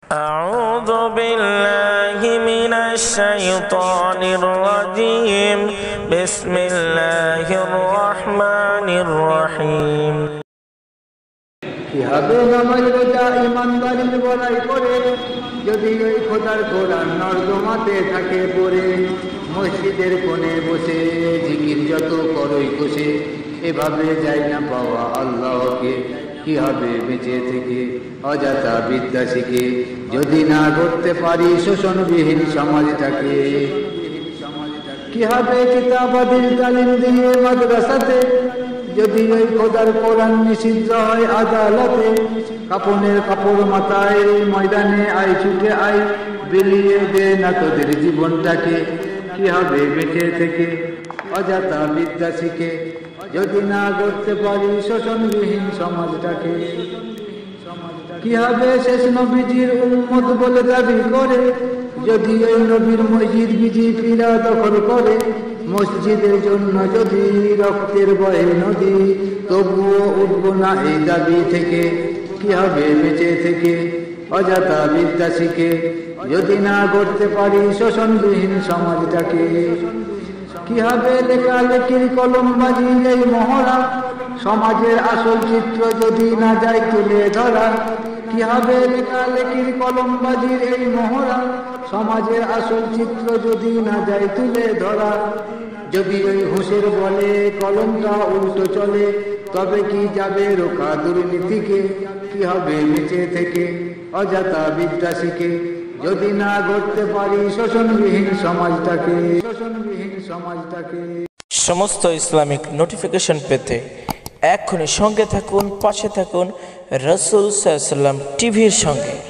أعوذ بالله من الشيطان الرجيم بسم الله الرحمن الرحيم কিভাবে নামাজ রোজা ইমানদারির বড়াই করে যদি ওই খোদার কোরআন নর্দমাতে থাকে পড়ে মসজিদের কোণে বসে জিকির যত করই কষে এভাবে যাই না পাওয়া আল্লাহকে কি হবে বেঁচে থেকে অযথা বিদ্যা শিখে যদি না করতে পারি শোষণবিহীন সমাজটাকে কি হবে কিতাবাদির তালিম দিয়ে মাদ্রাসাতে যদি ওই খোদার কোরআন নিষিদ্ধ হয় আদালতে কাপনের কাপড় মাথায় ময়দানে আই ছুটে আই বিলিয়ে দে না তোদের জীবনটাকে কি হবে বেঁচে থেকে অযথা বিদ্যা শিখে যদি না করতে পারি শোষণবিহীন সমাজটাকে কি হবে শেষ নবীজির উম্মত বলে দাবি করে যদি ওই নবীর মসজিদ বিজেপিরা দখল করে মসজিদের জন্য যদি রক্তের বয়ে নদী তবুও উঠব না এই দাবি থেকে কি হবে বেঁচে থেকে অযথা বিদ্যা শিখে যদি না করতে পারি শোষণবিহীন সমাজটাকে কি হবে লেখালেখির কলমবাজি এই মহড়া সমাজের আসল চিত্র যদি না যায় তুলে ধরা কি হবে লেখালেখির কলমবাজির এই মহড়া সমাজের আসল চিত্র যদি না যায় তুলে ধরা যদি ওই হুঁশের বলে কলমটা উল্টো চলে তবে কি যাবে রোখা দুর্নীতিকে কি হবে বেঁচে থেকে অযথা বিদ্যা শিখে যদি না গড়তে পারি শোষণবিহীন সমাজটাকে সমস্ত ইসলামিক নোটিফিকেশন পেতে এক্ষুনি সঙ্গে থাকুন, পাশে থাকুন রাসূল সাল্লাল্লাহু আলাইহি ওয়াসাল্লাম টিভির সঙ্গে।